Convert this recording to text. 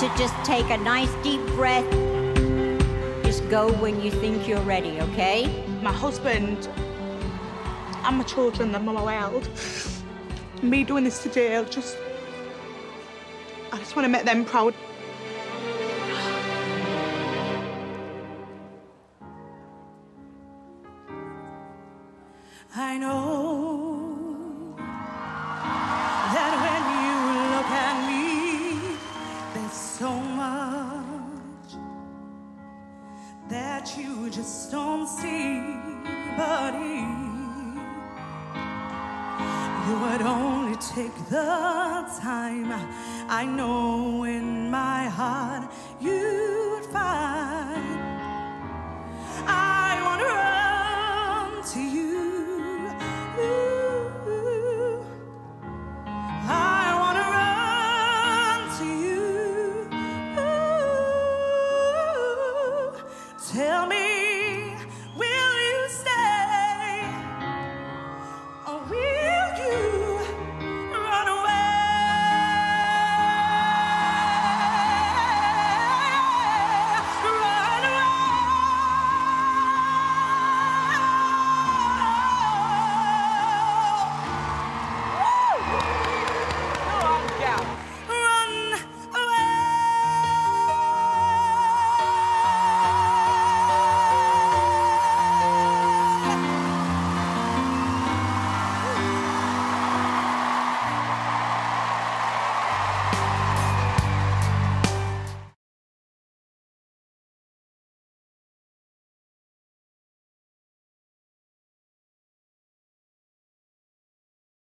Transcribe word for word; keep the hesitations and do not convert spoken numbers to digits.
to just take a nice deep breath. Just go when you think you're ready, okay? My husband and my children and my world. Me doing this today, I'll just... I just want to make them proud. I know that when you look at me, there's so much that you just don't see, buddy. You would only take the time. I know in my heart you'd find I want to run.